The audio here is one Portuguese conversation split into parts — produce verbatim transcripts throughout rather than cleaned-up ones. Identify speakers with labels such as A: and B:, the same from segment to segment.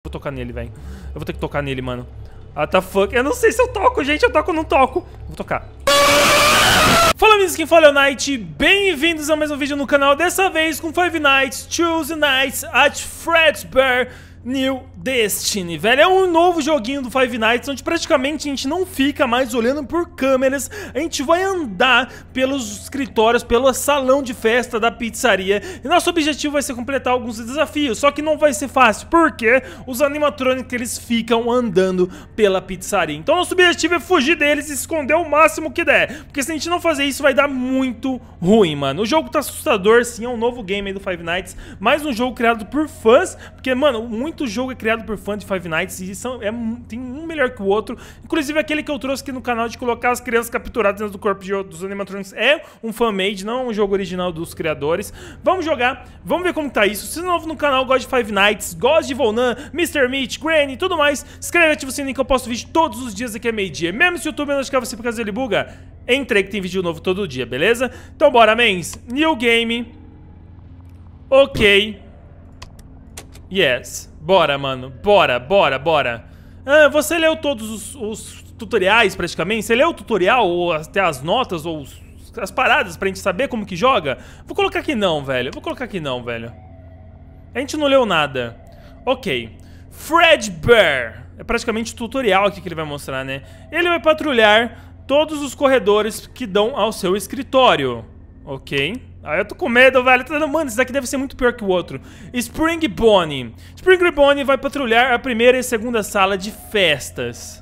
A: Vou tocar nele, velho. Eu vou ter que tocar nele, mano. Ah, tá fuck. Eu não sei se eu toco, gente. Eu toco ou não toco. Vou tocar. Fala, amigos, quem fala é o Knight. Bem-vindos a mais um vídeo no canal. Dessa vez com Five Nights, Choose Nights at Fredbear New Destiny, velho. É um novo joguinho do Five Nights, onde praticamente a gente não fica mais olhando por câmeras. A gente vai andar pelos escritórios, pelo salão de festa da pizzaria. E nosso objetivo vai ser completar alguns desafios. Só que não vai ser fácil, porque os animatrônicos, eles ficam andando pela pizzaria. Então nosso objetivo é fugir deles e esconder o máximo que der. Porque se a gente não fazer isso, vai dar muito ruim, mano. O jogo tá assustador, sim. É um novo game aí do Five Nights. Mais um jogo criado por fãs. Porque, mano, muito jogo é criado por fã de Five Nights e são, é, tem um melhor que o outro. Inclusive aquele que eu trouxe aqui no canal de colocar as crianças capturadas dentro do corpo de, dos animatronics é um fan-made, não é um jogo original dos criadores. Vamos jogar, vamos ver como tá isso. Se é novo no canal, gosta de Five Nights, gosta de Volnan, mister Meat, Granny e tudo mais, inscreve, ativa o sininho que eu posto vídeo todos os dias aqui a meio-dia. Mesmo se o YouTube não notificar você por causa dele buga, entrei que tem vídeo novo todo dia, beleza? Então bora, mens. New game. Ok. Yes. Bora, mano. Bora, bora, bora. Ah, você leu todos os, os tutoriais, praticamente? Você leu o tutorial, ou até as notas, ou os, as paradas pra gente saber como que joga? Vou colocar aqui não, velho. Vou colocar aqui não, velho. A gente não leu nada. Ok. Fredbear. É praticamente o tutorial aqui que ele vai mostrar, né? Ele vai patrulhar todos os corredores que dão ao seu escritório. Ok. Ah, eu tô com medo, velho. Mano, isso daqui deve ser muito pior que o outro. Spring Bonnie. Spring Bonnie vai patrulhar a primeira e a segunda sala de festas.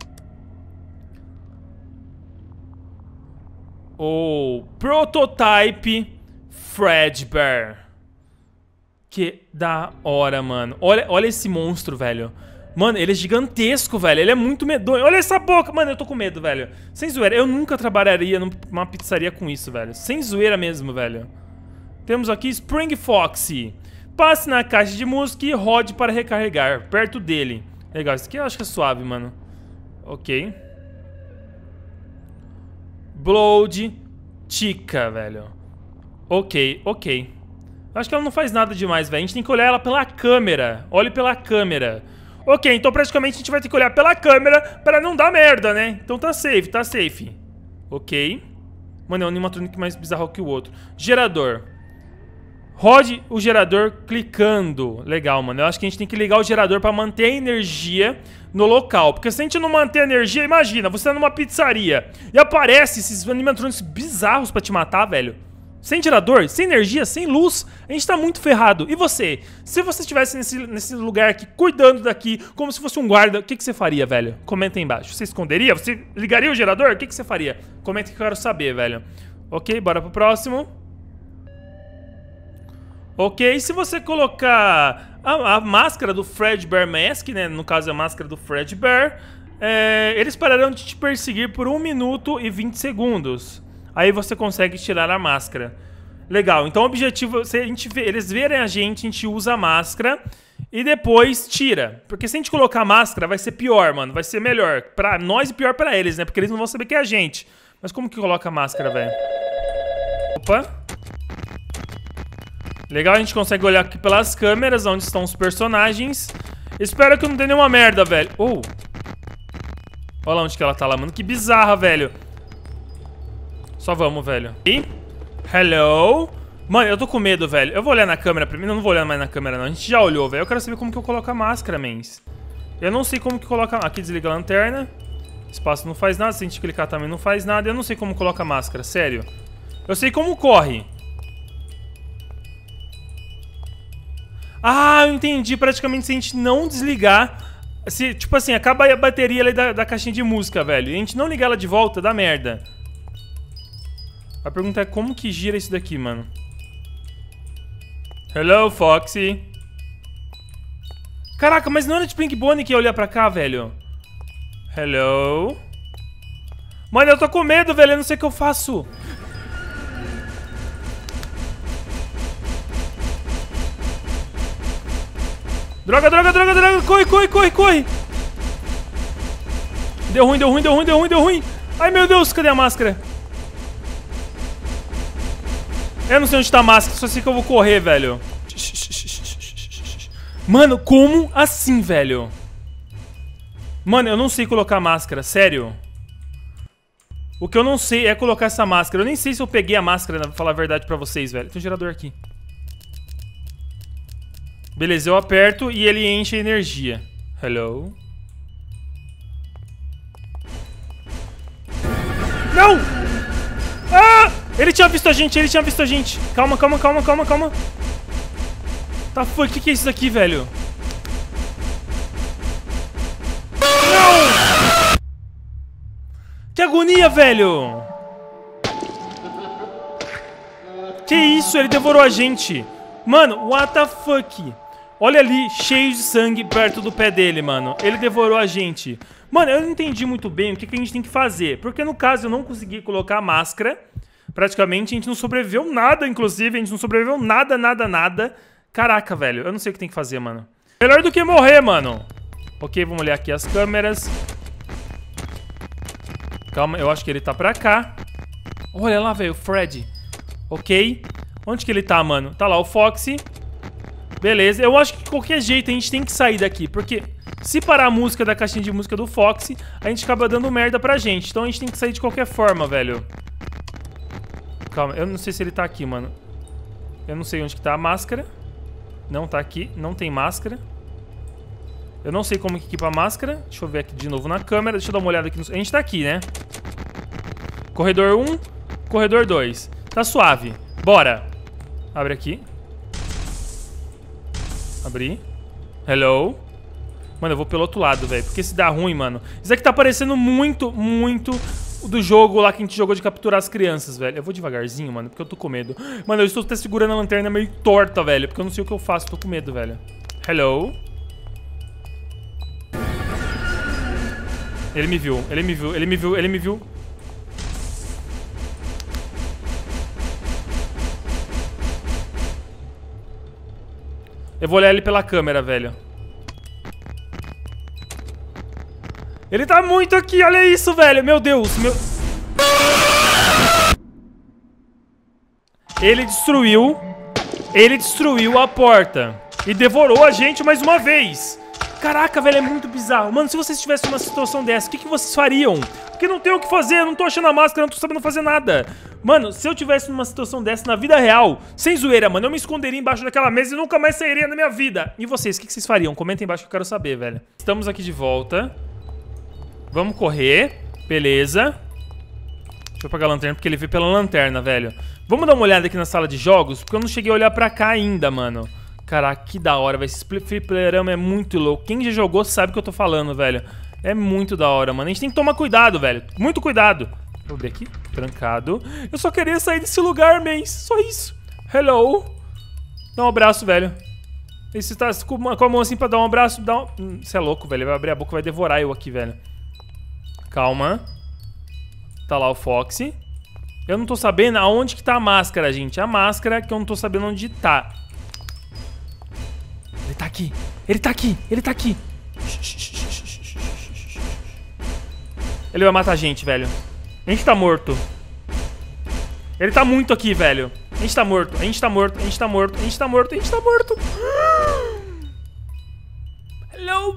A: Oh, Prototype Fredbear. Que da hora, mano. Olha, olha esse monstro, velho. Mano, ele é gigantesco, velho. Ele é muito medonho. Olha essa boca. Mano, eu tô com medo, velho. Sem zoeira. Eu nunca trabalharia numa pizzaria com isso, velho. Sem zoeira mesmo, velho. Temos aqui Spring Foxy. Passe na caixa de música e rode para recarregar. Perto dele. Legal. Isso aqui eu acho que é suave, mano. Ok. Blood Chica, velho. Ok, ok. Acho que ela não faz nada demais, velho. A gente tem que olhar ela pela câmera. Olhe pela câmera. Ok, então praticamente a gente vai ter que olhar pela câmera pra não dar merda, né? Então tá safe, tá safe. Ok. Mano, é um animatronic mais bizarro que o outro. Gerador. Rode o gerador clicando. Legal, mano. Eu acho que a gente tem que ligar o gerador pra manter a energia no local. Porque se a gente não manter a energia, imagina, você tá numa pizzaria e aparece esses animatronics bizarros pra te matar, velho. Sem gerador, sem energia, sem luz, a gente tá muito ferrado. E você? Se você estivesse nesse, nesse lugar aqui, cuidando daqui, como se fosse um guarda, o que, que você faria, velho? Comenta aí embaixo. Você esconderia? Você ligaria o gerador? O que, que você faria? Comenta que eu quero saber, velho. Ok, bora pro próximo. Ok, se você colocar a, a máscara do Fredbear Mask, né? No caso, a máscara do Fredbear, é, eles pararão de te perseguir por um minuto e vinte segundos. Aí você consegue tirar a máscara. Legal, então o objetivo, se a gente vê, eles verem a gente, a gente usa a máscara e depois tira. Porque se a gente colocar a máscara, vai ser pior, mano. Vai ser melhor pra nós e pior pra eles, né? Porque eles não vão saber que é a gente. Mas como que coloca a máscara, velho? Opa. Legal, a gente consegue olhar aqui pelas câmeras onde estão os personagens. Espero que não dê nenhuma merda, velho. Oh. Olha lá onde que ela tá lá, mano. Que bizarra, velho. Só vamos, velho. E? Hello? Mano, eu tô com medo, velho. Eu vou olhar na câmera primeiro. Não, não vou olhar mais na câmera, não. A gente já olhou, velho. Eu quero saber como que eu coloco a máscara, mens. Eu não sei como que coloca... Aqui desliga a lanterna. Espaço não faz nada. Se a gente clicar também não faz nada. Eu não sei como coloca a máscara, sério. Eu sei como corre. Ah, eu entendi. Praticamente se a gente não desligar... Se, tipo assim, acaba a bateria ali da, da caixinha de música, velho. E a gente não ligar ela de volta, dá merda. A pergunta é como que gira isso daqui, mano. Hello, Foxy. Caraca, mas não era de Spring Bonnie que ia olhar pra cá, velho. Hello. Mano, eu tô com medo, velho. Eu não sei o que eu faço. Droga, droga, droga, droga. Corre, corre, corre, corre. Deu ruim, deu ruim, deu ruim, deu ruim, deu ruim. Ai, meu Deus, cadê a máscara? Eu não sei onde tá a máscara, só sei que eu vou correr, velho. Mano, como assim, velho? Mano, eu não sei colocar máscara, sério. O que eu não sei é colocar essa máscara. Eu nem sei se eu peguei a máscara, pra falar a verdade pra vocês, velho. Tem um gerador aqui. Beleza, eu aperto e ele enche a energia. Hello? Não! Ah! Ele tinha visto a gente, ele tinha visto a gente. Calma, calma, calma, calma, calma. Tá, foi, o que, que é isso aqui, velho? Não! Que agonia, velho! Que isso, ele devorou a gente. Mano, what the fuck? Olha ali, cheio de sangue perto do pé dele, mano. Ele devorou a gente. Mano, eu não entendi muito bem o que, que a gente tem que fazer. Porque no caso eu não consegui colocar a máscara. Praticamente a gente não sobreviveu nada, inclusive. A gente não sobreviveu nada, nada, nada. Caraca, velho. Eu não sei o que tem que fazer, mano. Melhor do que morrer, mano. Ok, vamos olhar aqui as câmeras. Calma, eu acho que ele tá pra cá. Olha lá, velho, o Fred. Ok. Onde que ele tá, mano? Tá lá o Foxy. Beleza, eu acho que de qualquer jeito a gente tem que sair daqui. Porque se parar a música da caixinha de música do Foxy, a gente acaba dando merda pra gente. Então a gente tem que sair de qualquer forma, velho. Calma, eu não sei se ele tá aqui, mano. Eu não sei onde que tá a máscara. Não tá aqui, não tem máscara. Eu não sei como que equipa a máscara. Deixa eu ver aqui de novo na câmera. Deixa eu dar uma olhada aqui no... A gente tá aqui, né? Corredor um, corredor dois. Tá suave, bora. Abre aqui. Abri. Hello. Mano, eu vou pelo outro lado, velho. Porque se dá ruim, mano. Isso aqui tá parecendo muito, muito do jogo lá que a gente jogou de capturar as crianças, velho. Eu vou devagarzinho, mano, porque eu tô com medo. Mano, eu estou até segurando a lanterna meio torta, velho. Porque eu não sei o que eu faço, tô com medo, velho. Hello. Ele me viu, ele me viu, ele me viu, ele me viu. Eu vou olhar ele pela câmera, velho. Ele tá muito aqui, olha isso, velho. Meu Deus, meu... Ele destruiu... Ele destruiu a porta. E devorou a gente mais uma vez. Caraca, velho, é muito bizarro. Mano, se vocês tivessem uma situação dessa, o que, que vocês fariam? Porque não tem o que fazer, eu não tô achando a máscara, eu não tô sabendo fazer nada. Mano, se eu tivesse numa situação dessa na vida real, sem zoeira, mano, eu me esconderia embaixo daquela mesa e nunca mais sairia na minha vida. E vocês, o que, que vocês fariam? Comenta aí embaixo que eu quero saber, velho. Estamos aqui de volta. Vamos correr. Beleza. Deixa eu apagar a lanterna, porque ele veio pela lanterna, velho. Vamos dar uma olhada aqui na sala de jogos, porque eu não cheguei a olhar pra cá ainda, mano. Caraca, que da hora, velho. Esse fliperama é muito louco. Quem já jogou sabe o que eu tô falando, velho. É muito da hora, mano. A gente tem que tomar cuidado, velho. Muito cuidado. Vou abrir aqui. Trancado. Eu só queria sair desse lugar, mens. Só isso. Hello. Dá um abraço, velho. E você tá com a mão assim pra dar um abraço? Dá um... Você é louco, velho. Vai abrir a boca e vai devorar eu aqui, velho. Calma. Tá lá o Foxy. Eu não tô sabendo aonde que tá a máscara, gente. A máscara que eu não tô sabendo onde tá. Ele tá aqui. Ele tá aqui. Ele tá aqui. Ele vai matar a gente, velho. A gente tá morto. Ele tá muito aqui, velho. A gente tá morto. A gente tá morto. A gente tá morto. A gente tá morto. A gente tá morto. Hello.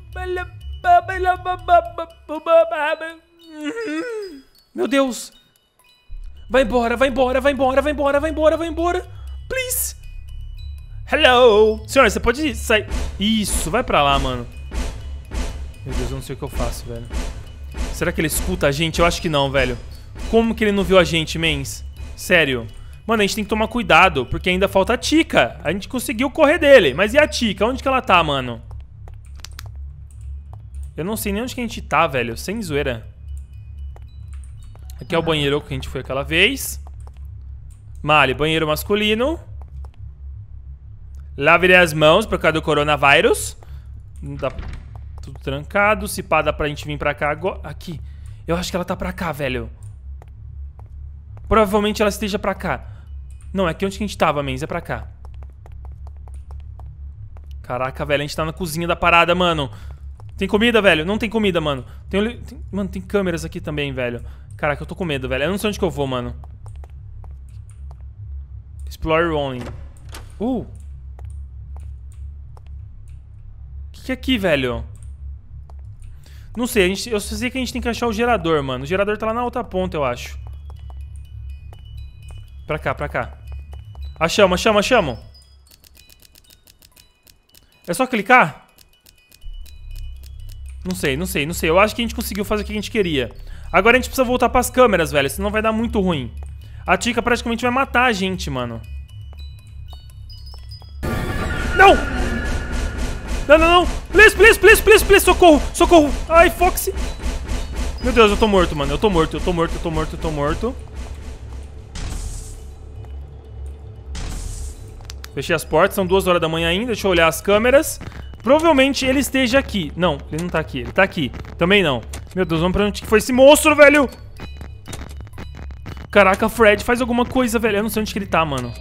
A: Meu Deus. Vai embora, vai embora, vai embora, vai embora, vai embora, vai embora. Please. Hello. Senhora, você pode sair. Isso, vai pra lá, mano. Meu Deus, eu não sei o que eu faço, velho. Será que ele escuta a gente? Eu acho que não, velho. Como que ele não viu a gente, mens? Sério. Mano, a gente tem que tomar cuidado, porque ainda falta a Tika. A gente conseguiu correr dele. Mas e a Tika? Onde que ela tá, mano? Eu não sei nem onde que a gente tá, velho. Sem zoeira. Aqui é o banheiro que a gente foi aquela vez. Mali, banheiro masculino. Lave as mãos por causa do coronavírus. Não dá... Tudo trancado. Se pá, dá pra gente vir pra cá agora. Aqui. Eu acho que ela tá pra cá, velho. Provavelmente ela esteja pra cá. Não, é aqui onde que a gente tava, mens. É pra cá. Caraca, velho. A gente tá na cozinha da parada, mano. Tem comida, velho? Não tem comida, mano. Tem... tem... Mano, tem câmeras aqui também, velho. Caraca, eu tô com medo, velho. Eu não sei onde que eu vou, mano. Explore only. Uh. que é aqui, velho? Não sei, a gente, eu só sei que a gente tem que achar o gerador, mano. O gerador tá lá na outra ponta, eu acho. Pra cá, pra cá. Achamos, achamos, achamos. É só clicar? Não sei, não sei, não sei. Eu acho que a gente conseguiu fazer o que a gente queria. Agora a gente precisa voltar pras câmeras, velho. Senão vai dar muito ruim. A Tika praticamente vai matar a gente, mano. Não! Não, não, não! Please, please, please, please, please! Socorro! Socorro! Ai, Foxy! Meu Deus, eu tô morto, mano. Eu tô morto, eu tô morto, eu tô morto, eu tô morto. Fechei as portas, são duas horas da manhã ainda. Deixa eu olhar as câmeras. Provavelmente ele esteja aqui. Não, ele não tá aqui. Ele tá aqui. Também não. Meu Deus, vamos pra onde que foi esse monstro, velho? Caraca, Fred, faz alguma coisa, velho. Eu não sei onde que ele tá, mano.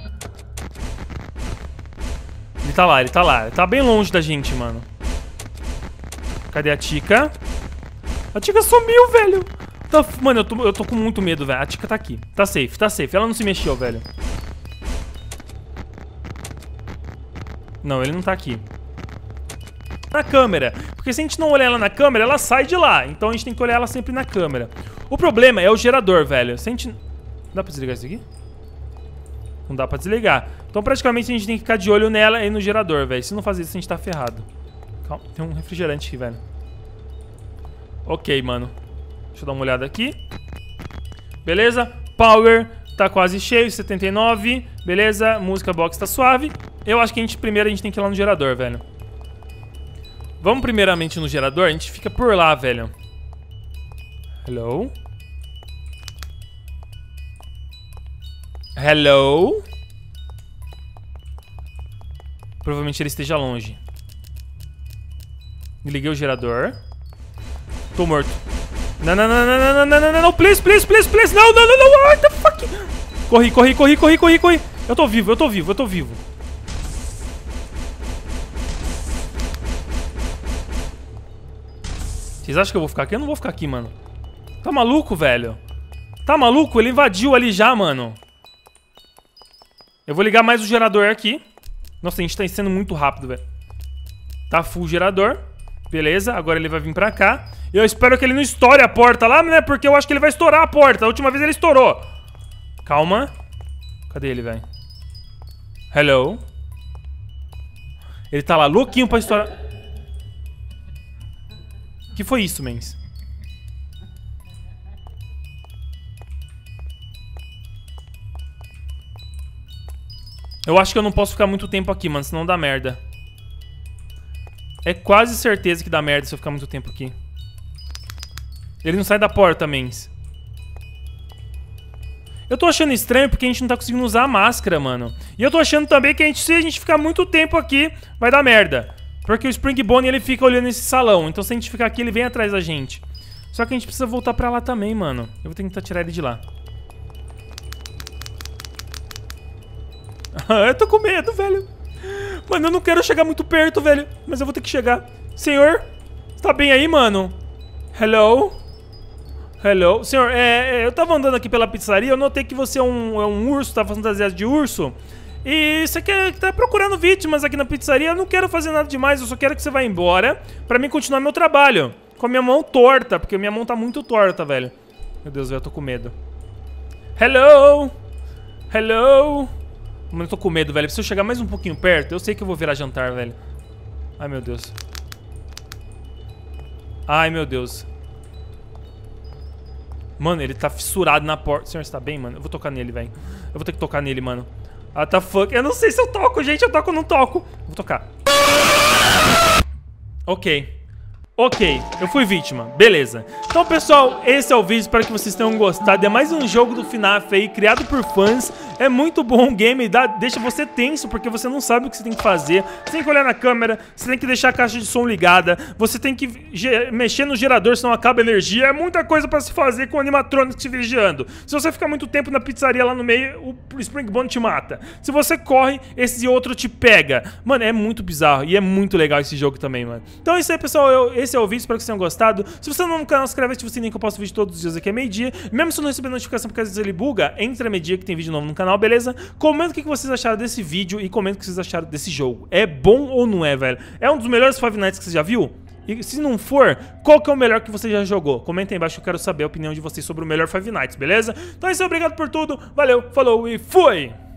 A: Ele tá lá, ele tá lá. Ele tá bem longe da gente, mano. Cadê a Tika? A Tika sumiu, velho. Tá, mano, eu tô, eu tô com muito medo, velho. A Tika tá aqui. Tá safe, tá safe. Ela não se mexeu, velho. Não, ele não tá aqui. Na câmera. Porque se a gente não olhar ela na câmera, ela sai de lá. Então a gente tem que olhar ela sempre na câmera. O problema é o gerador, velho. Se a gente... Dá pra desligar isso aqui? Não dá pra desligar. Então praticamente a gente tem que ficar de olho nela e no gerador, velho. Se não fazer isso, a gente tá ferrado. Calma, tem um refrigerante aqui, velho. Ok, mano. Deixa eu dar uma olhada aqui. Beleza. Power tá quase cheio, setenta e nove. Beleza. Música box tá suave. Eu acho que a gente primeiro a gente tem que ir lá no gerador, velho. Vamos primeiramente no gerador. A gente fica por lá, velho. Hello? Hello? Provavelmente ele esteja longe. Liguei o gerador. Tô morto. Não, não, não, não, não, não, não, não, não, please, please, please, please. Não, não, não, não, what the fuck? Corri, corri, corri, corri, corri, corri. Eu tô vivo, eu tô vivo, eu tô vivo. Vocês acham que eu vou ficar aqui? Eu não vou ficar aqui, mano. Tá maluco, velho? Tá maluco? Ele invadiu ali já, mano. Eu vou ligar mais o gerador aqui. Nossa, a gente tá sendo muito rápido, velho. Tá full gerador. Beleza, agora ele vai vir pra cá. Eu espero que ele não estoure a porta lá, né? Porque eu acho que ele vai estourar a porta. A última vez ele estourou. Calma. Cadê ele, velho? Hello? Ele tá lá louquinho pra estourar. O que foi isso, mens? Eu acho que eu não posso ficar muito tempo aqui, mano, senão dá merda. É quase certeza que dá merda se eu ficar muito tempo aqui. Ele não sai da porta, mens. Eu tô achando estranho porque a gente não tá conseguindo usar a máscara, mano. E eu tô achando também que a gente, se a gente ficar muito tempo aqui, vai dar merda. Porque o Springbone, ele fica olhando esse salão. Então se a gente ficar aqui, ele vem atrás da gente. Só que a gente precisa voltar pra lá também, mano. Eu vou tentar tirar ele de lá. Eu tô com medo, velho. Mano, eu não quero chegar muito perto, velho. Mas eu vou ter que chegar. Senhor? Tá bem aí, mano? Hello? Hello? Senhor, é, é, eu tava andando aqui pela pizzaria. Eu notei que você é um, é um urso, tá fantasiado de urso. E você quer, tá procurando vítimas aqui na pizzaria. Eu não quero fazer nada demais. Eu só quero que você vá embora pra mim continuar meu trabalho. Com a minha mão torta, porque minha mão tá muito torta, velho. Meu Deus, eu tô com medo. Hello? Hello? Mano, eu tô com medo, velho. Se eu chegar mais um pouquinho perto, eu sei que eu vou virar jantar, velho. Ai, meu Deus. Ai, meu Deus. Mano, ele tá fissurado na porta. Senhor, você tá bem, mano? Eu vou tocar nele, velho. Eu vou ter que tocar nele, mano. Ah, tá fuck. Eu não sei se eu toco, gente. Eu toco ou não toco. Vou tocar. Ok. Ok, eu fui vítima, beleza. Então, pessoal, esse é o vídeo, espero que vocês tenham gostado. É mais um jogo do FNAF aí, criado por fãs. É muito bom o game, dá, deixa você tenso, porque você não sabe o que você tem que fazer. Você tem que olhar na câmera, você tem que deixar a caixa de som ligada, você tem que mexer no gerador, senão acaba a energia. É muita coisa pra se fazer com o animatrônico te vigiando. Se você ficar muito tempo na pizzaria lá no meio, o Springbone te mata. Se você corre, esse outro te pega. Mano, é muito bizarro e é muito legal esse jogo também, mano. Então é isso aí, pessoal. Eu, esse esse é o vídeo, espero que vocês tenham gostado. Se você não é no canal, se inscreve, ativa o sininho que eu posto vídeo todos os dias aqui é meio-dia. Mesmo se não receber notificação porque às vezes ele buga, entra meio-dia que tem vídeo novo no canal, beleza? Comenta o que vocês acharam desse vídeo e comenta o que vocês acharam desse jogo. É bom ou não é, velho? É um dos melhores Five Nights que você já viu? E se não for, qual que é o melhor que você já jogou? Comenta aí embaixo que eu quero saber a opinião de vocês sobre o melhor Five Nights, beleza? Então é isso, obrigado por tudo, valeu, falou e fui!